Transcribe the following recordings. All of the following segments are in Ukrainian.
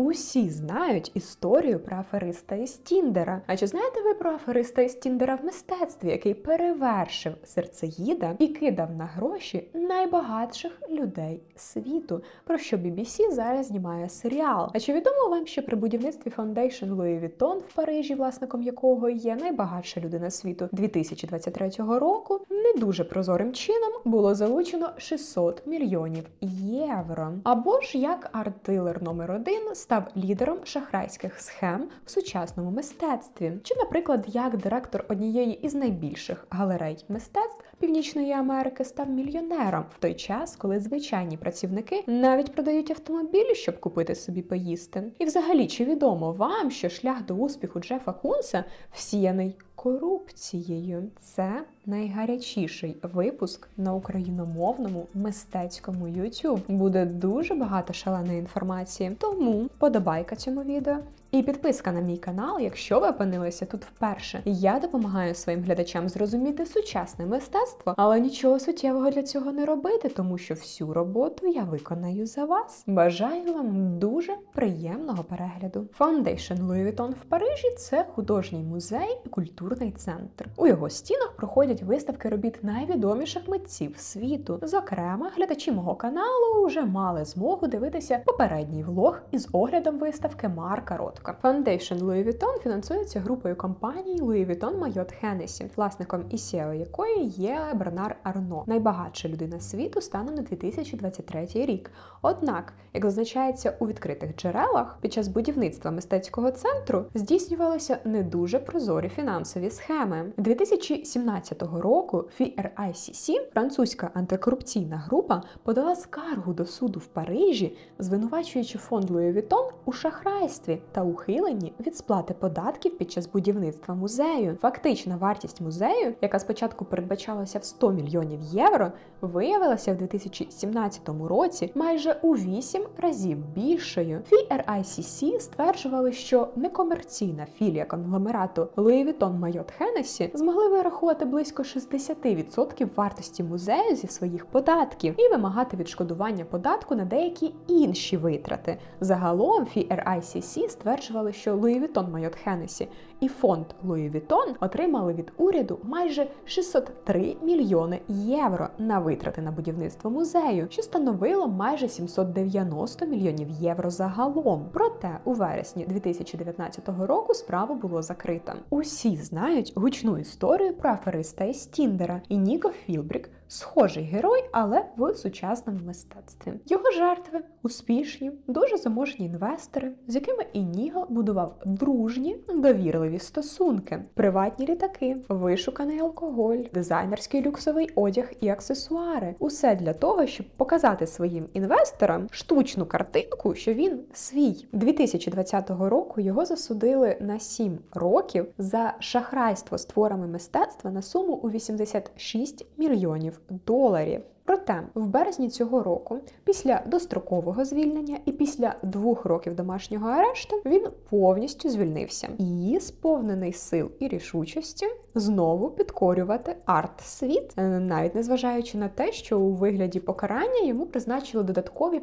Усі знають історію про афериста із Тіндера. А чи знаєте ви про афериста із Тіндера в мистецтві, який перевершив серцеїда і кидав на гроші найбагатших людей світу, про що BBC зараз знімає серіал? А чи відомо вам, що при будівництві Foundation Louis Vuitton в Парижі, власником якого є найбагатша людина світу 2023 року, не дуже прозорим чином було залучено 600 мільйонів євро? Або ж як арт-дилер номер 1 став лідером шахрайських схем в сучасному мистецтві? Чи, наприклад, як директор однієї із найбільших галерей мистецтв Північної Америки став мільйонером в той час, коли звичайні працівники навіть продають автомобілі, щоб купити собі поїсти? І взагалі, чи відомо вам, що шлях до успіху Джефа Кунса всіяний корупцією? Це найгарячіший випуск на україномовному мистецькому YouTube. Буде дуже багато шаленої інформації, тому подобайка цьому відео і підписка на мій канал, якщо ви опинилися тут вперше. Я допомагаю своїм глядачам зрозуміти сучасне мистецтво, але нічого суттєвого для цього не робити, тому що всю роботу я виконаю за вас. Бажаю вам дуже приємного перегляду. Foundation Louis Vuitton в Парижі – це художній музей і культурний центр. У його стінах проходять виставки робіт найвідоміших митців світу. Зокрема, глядачі мого каналу вже мали змогу дивитися попередній влог із оглядом виставки Марка Ротко. Foundation Louis Vuitton фінансується групою компаній Louis Vuitton Moet Hennessy, власником і CEO якої є Бернар Арно, найбагатша людина світу станом на 2023 рік. Однак, як зазначається у відкритих джерелах, під час будівництва мистецького центру здійснювалися не дуже прозорі фінансові схеми. 2017 року FIRICC, французька антикорупційна група, подала скаргу до суду в Парижі, звинувачуючи фонд Louis Vuitton у шахрайстві та ухиленні від сплати податків під час будівництва музею. Фактична вартість музею, яка спочатку передбачалася в 100 мільйонів євро, виявилася в 2017 році майже у 8 разів більшою. FIRICC стверджували, що некомерційна філія конгломерату Louis Vuitton Moet Hennessy змогли вирахувати близько 60% вартості музею зі своїх податків і вимагати відшкодування податку на деякі інші витрати. Загалом FIRICC стверджували, що Louis Vuitton Moet Hennessy і фонд Louis Vuitton отримали від уряду майже 603 мільйони євро на витрати на будівництво музею, що становило майже 790 мільйонів євро загалом. Проте у вересні 2019 року справу було закрито. Усі знають гучну історію про афериста із Тіндера. І Ніго Філбрік – схожий герой, але в сучасному мистецтві. Його жертви – успішні, дуже заможні інвестори, з якими Ініго будував дружні, довірливі стосунки, приватні літаки, вишуканий алкоголь, дизайнерський люксовий одяг і аксесуари. Усе для того, щоб показати своїм інвесторам штучну картинку, що він свій. 2020 року його засудили на 7 років за шахрайство з творами мистецтва на суму у 86 мільйонів доларів. Проте, в березні цього року, після дострокового звільнення і після 2 років домашнього арешту, він повністю звільнився. І, сповнений сил і рішучості, знову підкорювати арт-світ, навіть незважаючи на те, що у вигляді покарання йому призначили додаткові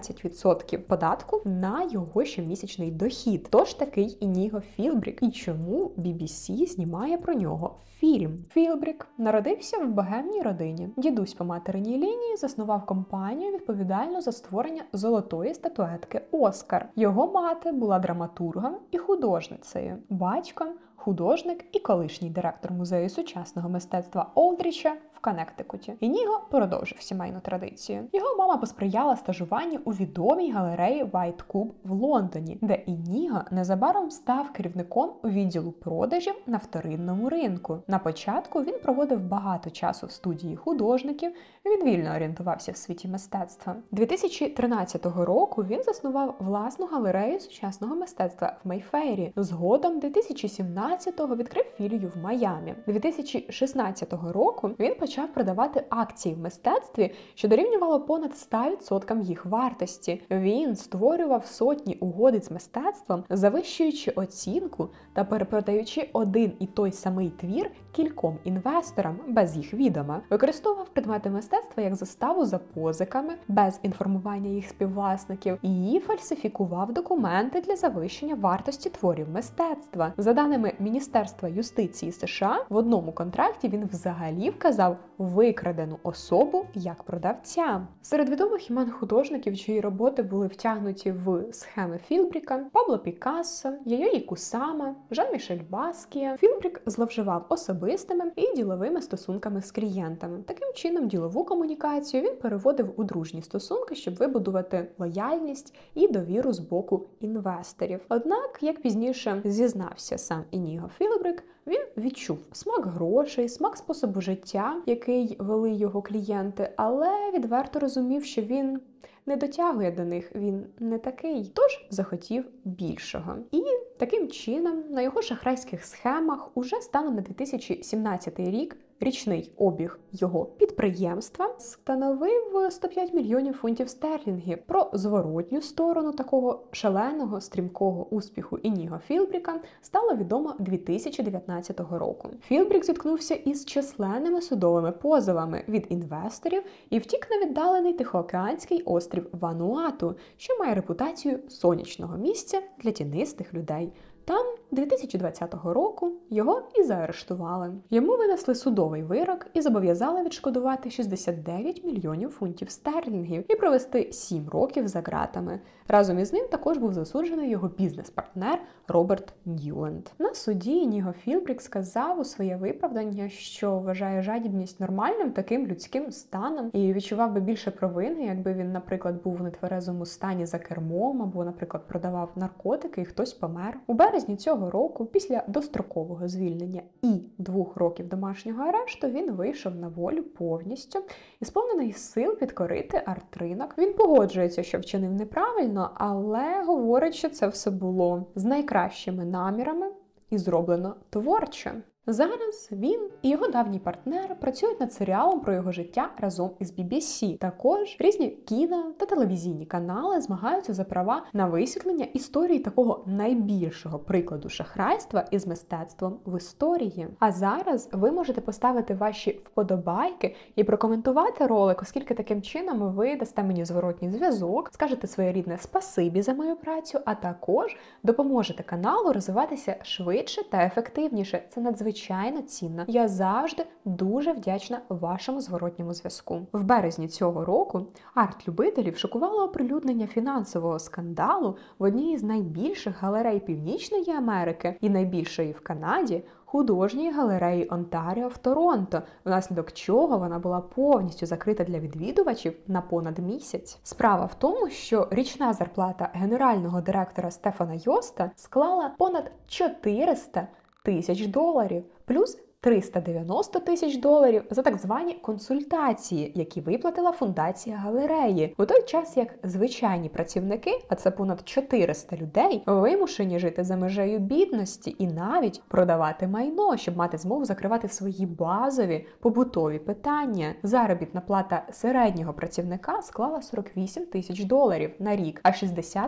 15% податку на його щомісячний дохід. Тож такий Ініго Філбрік. І чому BBC знімає про нього фільм? Філбрік народився в багемній родині. Дідусь по материній лінії заснував компанію, відповідальну за створення золотої статуетки «Оскар». Його мати була драматургом і художницею. Батько – художник і колишній директор музею сучасного мистецтва Олдріча в Коннектикуті. Ініго продовжив сімейну традицію. Його мама посприяла стажуванню у відомій галереї White Cube в Лондоні, де Ініго незабаром став керівником відділу продажів на вторинному ринку. На початку він проводив багато часу в студії художників, він вільно орієнтувався в світі мистецтва. 2013 року він заснував власну галерею сучасного мистецтва в Мейфері. Згодом 2017 2015-го відкрив філію в Майамі. 2016 року він почав продавати акції в мистецтві, що дорівнювало понад 100% їх вартості. Він створював сотні угод з мистецтвом, завищуючи оцінку та перепродаючи один і той самий твір кільком інвесторам без їх відома. Використовував предмети мистецтва як заставу за позиками, без інформування їх співвласників, і фальсифікував документи для завищення вартості творів мистецтва. За даними Міністерства юстиції США, в одному контракті він взагалі вказав викрадену особу як продавця. Серед відомих імен художників, чиї роботи були втягнуті в схеми Філбріка, Пабло Пікассо, Яйої Кусама, Жан-Мішель Баскія. Філбрік зловживав особистими і діловими стосунками з клієнтами. Таким чином, ділову комунікацію він переводив у дружні стосунки, щоб вибудувати лояльність і довіру з боку інвесторів. Однак, як пізніше зізнався сам Ініго Філбрік, він відчув смак грошей, смак способу життя, який вели його клієнти, але відверто розумів, що він не дотягує до них, він не такий, тож захотів більшого. І таким чином на його шахрайських схемах уже станом на 2017 рік річний обіг його підприємства становив 105 мільйонів фунтів стерлінгів. Про зворотню сторону такого шаленого, стрімкого успіху Ініго Філбріка стало відомо 2019 року. Філбрік зіткнувся із численними судовими позовами від інвесторів і втік на віддалений Тихоокеанський острів Вануату, що має репутацію сонячного місця для тінистих людей. Там 2020 року його і заарештували. Йому винесли судовий вирок і зобов'язали відшкодувати 69 мільйонів фунтів стерлінгів і провести 7 років за ґратами. Разом із ним також був засуджений його бізнес-партнер Роберт Ньюленд. На суді Ініго Філбрік сказав у своє виправдання, що вважає жадібність нормальним таким людським станом і відчував би більше провини, якби він, наприклад, був у нетверезому стані за кермом або, наприклад, продавав наркотики і хтось помер. У березні цього року, після дострокового звільнення і 2 років домашнього арешту, він вийшов на волю повністю і сповнений сил підкорити арт-ринок. Він погоджується, що вчинив неправильно, але говорить, що це все було з найкращими намірами і зроблено творчо. Зараз він і його давній партнер працюють над серіалом про його життя разом із BBC. Також різні кіно та телевізійні канали змагаються за права на висвітлення історії такого найбільшого прикладу шахрайства із мистецтвом в історії. А зараз ви можете поставити ваші вподобайки і прокоментувати ролик, оскільки таким чином ви дасте мені зворотній зв'язок, скажете своє рідне спасибі за мою працю, а також допоможете каналу розвиватися швидше та ефективніше. Це надзвичайно цінно. Я завжди дуже вдячна вашому зворотньому зв'язку. В березні цього року арт-любителів шокувало оприлюднення фінансового скандалу в одній із найбільших галерей Північної Америки і найбільшої в Канаді художньої галереї Онтаріо в Торонто, внаслідок чого вона була повністю закрита для відвідувачів на понад місяць. Справа в тому, що річна зарплата генерального директора Стефана Йоста склала понад 400 тисяч доларів, плюс 390 тисяч доларів за так звані консультації, які виплатила фундація галереї. У той час, як звичайні працівники, а це понад 400 людей, вимушені жити за межею бідності і навіть продавати майно, щоб мати змогу закривати свої базові побутові питання. Заробітна плата середнього працівника склала 48 тисяч доларів на рік, а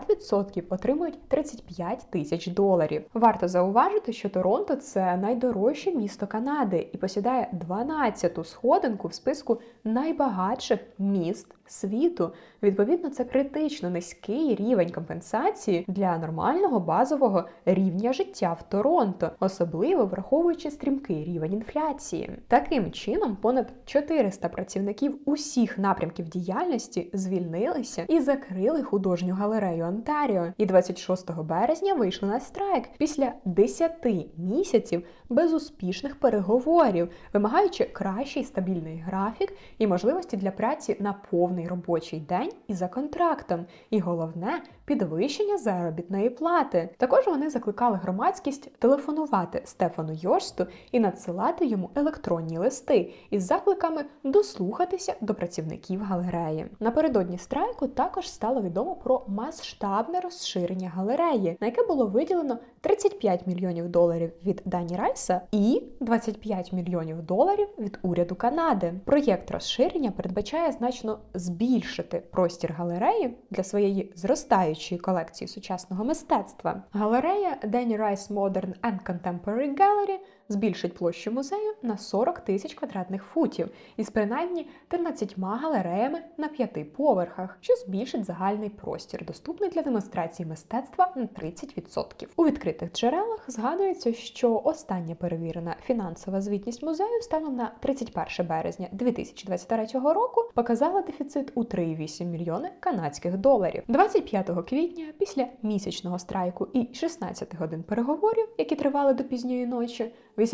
60% отримують 35 тисяч доларів. Варто зауважити, що Торонто – це найдорожче місто Канади і посідає 12-ту сходинку в списку найбагатших міст світу. Відповідно, це критично низький рівень компенсації для нормального базового рівня життя в Торонто, особливо враховуючи стрімкий рівень інфляції. Таким чином, понад 400 працівників усіх напрямків діяльності звільнилися і закрили художню галерею Онтаріо. І 26 березня вийшли на страйк після 10 місяців безуспішних переговорів, вимагаючи кращий стабільний графік і можливості для праці на повний робочий день і за контрактом. І головне, підвищення заробітної плати. Також вони закликали громадськість телефонувати Стефану Йорсту і надсилати йому електронні листи із закликами дослухатися до працівників галереї. Напередодні страйку також стало відомо про масштабне розширення галереї, на яке було виділено $35 мільйонів від Дані Райса і $25 мільйонів від уряду Канади. Проєкт розширення передбачає значно збільшити простір галереї для своєї зростаючої колекції сучасного мистецтва. Галерея Danny Rice Modern and Contemporary Gallery збільшить площу музею на 40 тисяч квадратних футів із принаймні 13 галереями на 5 поверхах, що збільшить загальний простір, доступний для демонстрації мистецтва на 30%. У відкритих джерелах згадується, що остання перевірена фінансова звітність музею станом на 31 березня 2023 року показала дефіцит у 3,8 мільйони канадських доларів. 25 квітня, після місячного страйку і 16 годин переговорів, які тривали до пізньої ночі,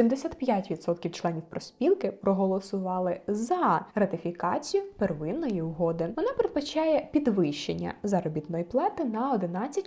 85% членів профспілки проголосували за ратифікацію первинної угоди. Вона передбачає підвищення заробітної плати на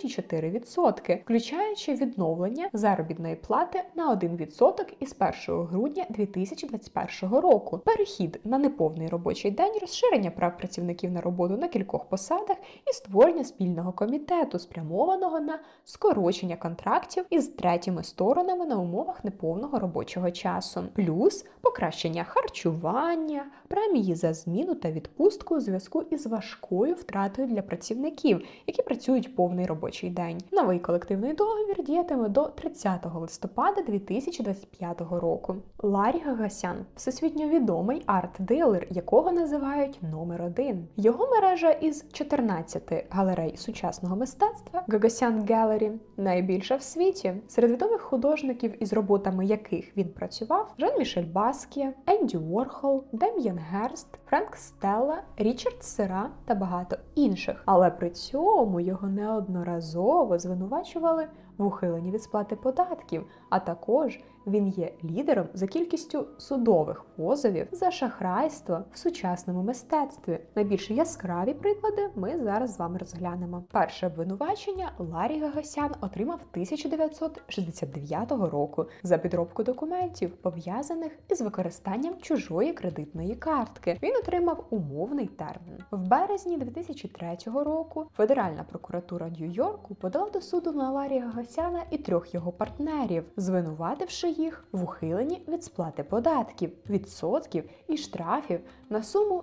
11,4%, включаючи відновлення заробітної плати на 1% із 1 грудня 2021 року, перехід на неповний робочий день, розширення прав працівників на роботу на кількох посадах і створення спільного комітету, спрямованого на скорочення контрактів із третіми сторонами на умовах неповного робочого часу, плюс покращення харчування, премії за зміну та відпустку у зв'язку із важкою втратою для працівників, які працюють повний робочий день. Новий колективний договір діятиме до 30 листопада 2025 року. Ларі Гагасян – всесвітньо відомий арт-дилер, якого називають номер 1. Його мережа із 14 галерей сучасного мистецтва Gagosian Gallery найбільша в світі. Серед відомих художників, із роботами яких він працював, Жан-Мішель Баскіє, Енді Уорхол, Дем'ян Герст, Френк Стелла, Річард Сера та багато інших. Але при цьому його неодноразово звинувачували в ухиленні від сплати податків, а також він є лідером за кількістю судових позовів за шахрайство в сучасному мистецтві. Найбільш яскраві приклади ми зараз з вами розглянемо. Перше обвинувачення Ларі Гагасян отримав 1969 року за підробку документів, пов'язаних із використанням чужої кредитної картки. Він отримав умовний термін. В березні 2003 року Федеральна прокуратура Нью-Йорку подала до суду на Ларі Гагасяна і 3 його партнерів, звинувативши їх в ухиленні від сплати податків, відсотків і штрафів на суму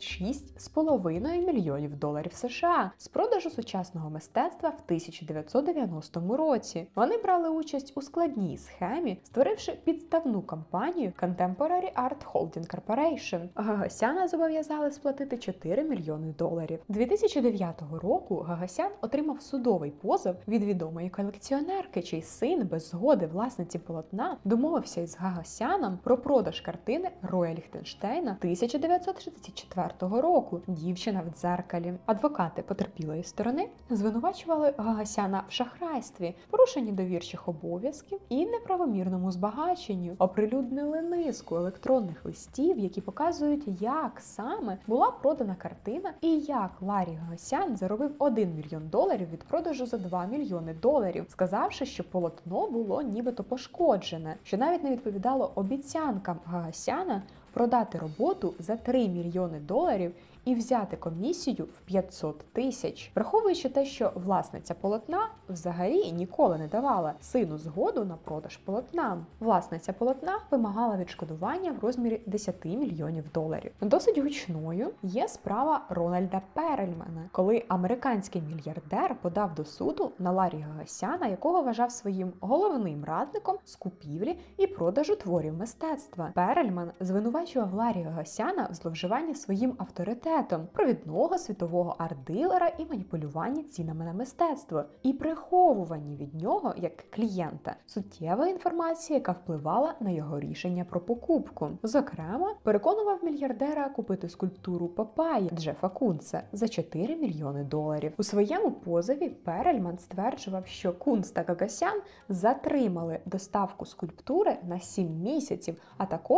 $26,5 мільйонів США з продажу сучасного мистецтва в 1990 році. Вони брали участь у складній схемі, створивши підставну компанію Contemporary Art Holding Corporation. Гагасяна зобов'язали сплатити $4 мільйони. 2009 року Гагасян отримав судовий позов від відомої колекціонерки, чий син без згоди власниці полотна домовився із Гагасяном про продаж картини Роя Ліхтенштейна 1964 року «Дівчина в дзеркалі». Адвокати потерпілої сторони звинувачували Гагасяна в шахрайстві, порушенні довірчих обов'язків і неправомірному збагаченню. Оприлюднили низку електронних листів, які показують, як саме була продана картина і як Ларі Гагасян заробив $1 мільйон від продажу за $2 мільйони, сказавши, що полотно було нібито пошкоджене, що навіть не відповідало обіцянкам Гагасяна продати роботу за $3 мільйони і взяти комісію в 500 тисяч. Враховуючи те, що власниця полотна взагалі ніколи не давала сину згоду на продаж полотна. Власниця полотна вимагала відшкодування в розмірі $10 мільйонів. Досить гучною є справа Рональда Перельмана, коли американський мільярдер подав до суду на Ларі Гагасяна, якого вважав своїм головним радником з купівлі і продажу творів мистецтва. Перельман звинувачував Ларі Гагасяна в зловживанні своїм авторитетом, провідного світового арт-дилера і маніпулюванні цінами на мистецтво, і приховуванні від нього, як клієнта, суттєвої інформації, яка впливала на його рішення про покупку. Зокрема, переконував мільярдера купити скульптуру Папайї Джефа Кунца за $4 мільйони. У своєму позові Перельман стверджував, що Кунц та Гагасян затримали доставку скульптури на 7 місяців, а також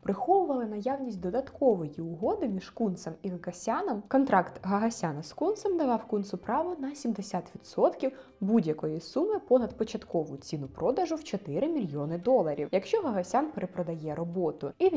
приховували наявність додаткової угоди між Кунцем і Гагасяном. Контракт Гагасяна з Кунцем давав Кунцу право на 70% будь-якої суми понад початкову ціну продажу в $4 мільйони, якщо Гагасян перепродає роботу, і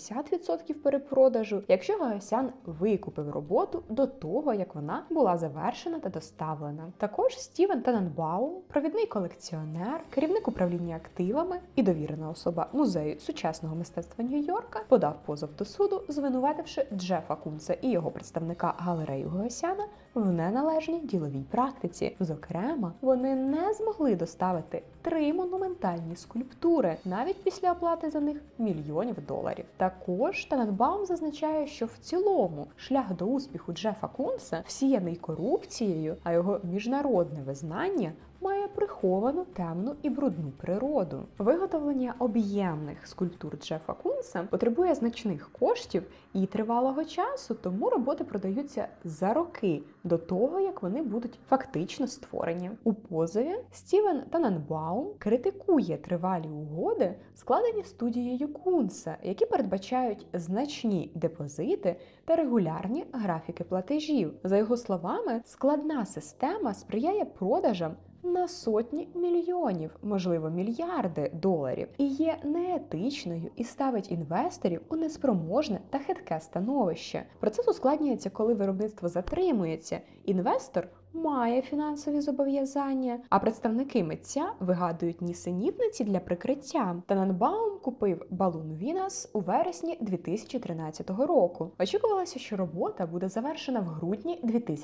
80% перепродажу, якщо Гагасян викупив роботу до того, як вона була завершена та доставлена. Також Стівен Таненбаум, провідний колекціонер, керівник управління активами і довірена особа Музею сучасного мистецтва Нью-Йорка, подав позов до суду, звинувативши Джефа Кунца і його представника галерею Гагасяна в неналежній діловій практиці. Зокрема, вони не змогли доставити 3 монументальні скульптури, навіть після оплати за них мільйонів доларів. Також Таненбаум зазначає, що в цілому шлях до успіху Джефа Кунца всіяний корупцією, а його міжнародне визнання має приховану, темну і брудну природу. Виготовлення об'ємних скульптур Джефа Кунца потребує значних коштів і тривалого часу, тому роботи продаються за роки до того, як вони будуть фактично створені. У позові Стівен Таненбаум критикує тривалі угоди, складені студією Кунца, які передбачають значні депозити та регулярні графіки платежів. За його словами, складна система сприяє продажам на сотні мільйонів, можливо, мільярди доларів, і є неетичною і ставить інвесторів у неспроможне та хитке становище. Процес ускладнюється, коли виробництво затримується, інвестор має фінансові зобов'язання, а представники митця вигадують нісенітниці для прикриття. Таненбаум купив Балун Вінас у вересні 2013 року. Очікувалося, що робота буде завершена в грудні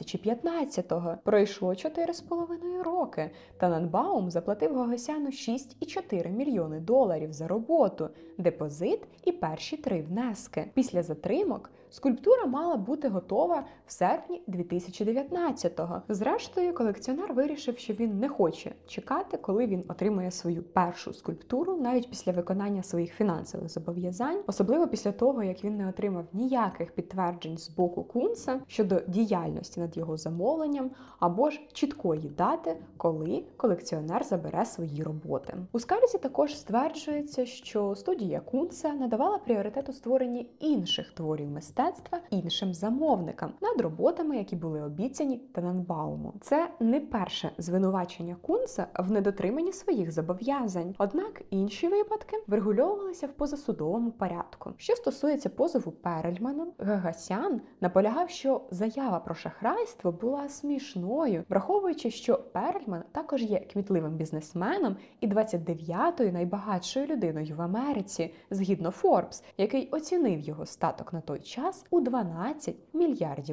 2015-го. Пройшло 4,5 роки. Таненбаум заплатив Гагасяну $6,4 мільйони за роботу, депозит і перші 3 внески. Після затримок скульптура мала бути готова в серпні 2019-го. Зрештою, колекціонер вирішив, що він не хоче чекати, коли він отримує свою першу скульптуру, навіть після виконання своїх фінансових зобов'язань, особливо після того, як він не отримав ніяких підтверджень з боку Кунца щодо діяльності над його замовленням, або ж чіткої дати, коли колекціонер забере свої роботи. У скарзі також стверджується, що студія Кунца надавала пріоритет у створенні інших творів мистецтва іншим замовникам над роботами, які були обіцяні Таненбауму. Це не перше звинувачення Кунца в недотриманні своїх зобов'язань. Однак інші випадки врегульовувалися в позасудовому порядку. Що стосується позову Перельмана, Гагасян наполягав, що заява про шахрайство була смішною, враховуючи, що Перельман також є кмітливим бізнесменом і 29-ю найбагатшою людиною в Америці, згідно Forbes, який оцінив його статок на той час у $12 мільярдів.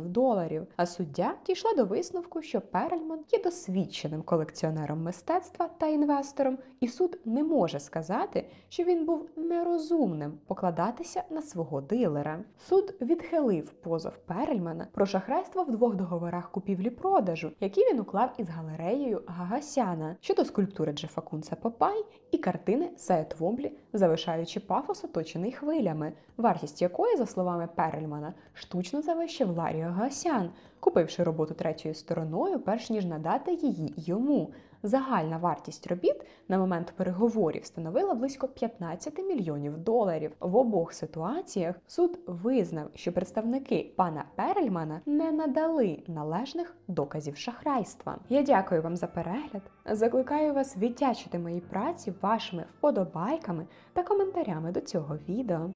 А суддя дійшла до висновку, що Перельман є досвідченим колекціонером мистецтва та інвестором, і суд не може сказати, що він був нерозумним покладатися на свого дилера. Суд відхилив позов Перельмана про шахрайство в 2 договорах купівлі-продажу, які він уклав із галереєю Гагасяна щодо скульптури Джефа Кунца Папай і картини Сая Твомблі «Завишаючи пафос, оточений хвилями», вартість якої, за словами Перельмана, штучно завищив Ларі Гагасян, купивши роботу третьою стороною, перш ніж надати її йому. Загальна вартість робіт на момент переговорів становила близько $15 мільйонів. В обох ситуаціях суд визнав, що представники пана Перельмана не надали належних доказів шахрайства. Я дякую вам за перегляд. Закликаю вас віддячити моїй праці вашими вподобайками та коментарями до цього відео.